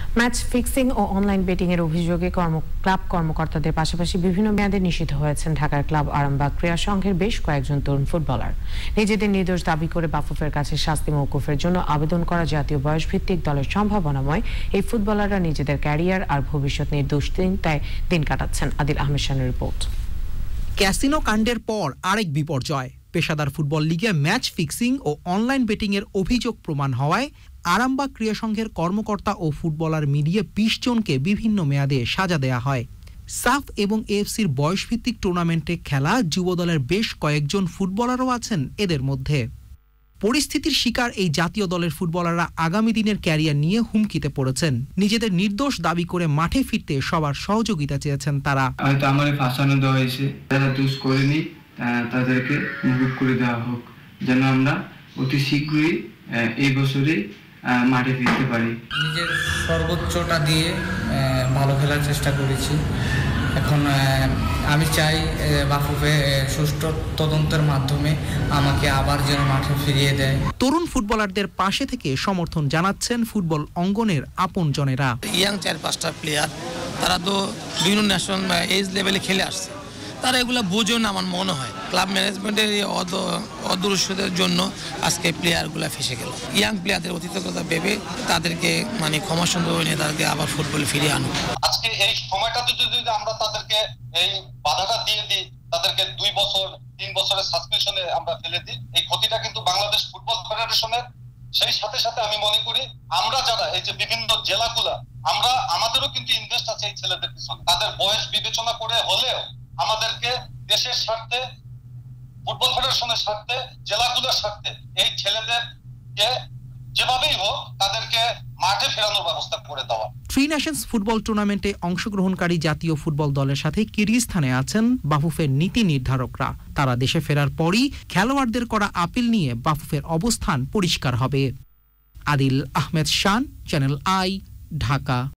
Match fixing ও online betting এর অভিযোগে ক্লাব কর্মকর্তাদের পাশাপাশি বিভিন্ন মেয়াদে নিষিদ্ধ হয়েছেন ঢাকার ক্লাব আরামবাগ ক্রীড়া সংঘের বেশ কয়েকজন তরুণ ফুটবলার। নিজেদের নির্দোষ দাবি করে বাফুফের কাছে শাস্তি মওকুফের জন্য আবেদন করা জাতীয় বয়সভিত্তিক দলের সম্ভাবনাময় এই ফুটবলাররা নিজেদের ক্যারিয়ার আর ভবিষ্যৎ নিয়ে দুশ্চিন্তায় দিন কাটাচ্ছেন। আদিল আহমেদ শানের রিপোর্ট। ক্যাসিনো কাণ্ডের পর আরেক বিপর্যয়। পেশাদার ফুটবল লিগে ম্যাচ ফিক্সিং ও অনলাইন বেটিং এর অভিযোগ প্রমাণ হওয়ায় আরামবাগ ক্রীড়া সংঘের কর্মকর্তা ও ফুটবলার মিলিয়ে ২০ জনকে বিভিন্ন মেয়াদে সাজা দেয়া হয়। সাফ এবং এএফসির বয়সভিত্তিক টুর্নামেন্টে খেলা যুব দলের বেশ কয়েকজন ফুটবলারও আছেন এদের মধ্যে। পরিস্থিতির শিকার এই জাতীয় দলের ফুটবলাররা আগামী দিনের ক্যারিয়ার নিয়ে হুমকিতে পড়েছেন। নিজেদের নির্দোষ দাবি করে মাঠে ফিরতে সবার সহযোগিতা চেয়েছেন তারা। হয়তো আমারে ফাঁসানো দেওয়া হয়েছে, যারা দোষ করেনি তাদেরকে মুক্ত করে দেওয়া হোক, যেন আমরা অতি শীঘ্রই এই বছরে মাঠে ফিরতে পারি। নিজের সর্বোচ্চটা দিয়ে ভালো খেলার চেষ্টা করেছি। এখন আমি চাই বাফুফে সুষ্ঠু তদন্তের মাধ্যমে আমাকে আবার যেন মাঠে ফিরিয়ে দেয়। তরুণ ফুটবলারদের পাশে থেকে সমর্থন জানাচ্ছেন ফুটবল অঙ্গনের আপনজনেরা। ইয়াং 4-5টা প্লেয়ার, তারা তো বিভিন্ন ন্যাশনাল এজ লেভেলে খেলে আসছে, তারা এগুলো বোঝো না আমার মনে হয়। ক্লাব ম্যানেজমেন্টের অদূরস্থতার জন্য আজকে প্লেয়ারগুলো ফেসে গেল। ইয়াং প্লেয়ারদের অতিথকতা ভেবে তাদেরকে ক্ষমা সুন্দর নিয়ে তাদেরকে আবার ফুটবলে ফিরিয়ে আনুক। আজকে এই সময়টাতে যদি আমরা তাদেরকে এই বাধাটা দিয়ে দিই, তাদেরকে 2 বছর 3 বছরের সাসপেনশনে আমরা ফেলে দিই, এই ক্ষতিটা কিন্তু বাংলাদেশ ফুটবল ফেডারেশনের। সেই সাথে সাথে আমি মনে করি আমরা যারা এই যে বিভিন্ন জেলাগুলা, আমাদেরও কিন্তু ইনভেস্ট আছে এই ছেলেদের পিছনে। তাদের বয়স বিবেচনা করে হলেও আমাদেরকে দেশের স্বার্থে, ফুটবল ফেডারেশনের স্বার্থে, জেলাগুলোর স্বার্থে এই ছেলেদেরকে যেভাবেই হোক তাদেরকে মাঠে ফেরানোর ব্যবস্থা করে দেওয়া। 3 নেশনস ফুটবল টুর্নামেন্টে অংশগ্রহণকারী জাতীয় ফুটবল দলের সাথে কিরগিজস্তানে আছেন বাফুফের নীতি নির্ধারকরা। তারা দেশে ফেরার পরই খেলোয়াড়দের করা আপিল নিয়ে বাফুফের অবস্থান পরিষ্কার হবে। Adil Ahmed Shan, channel I, Dhaka.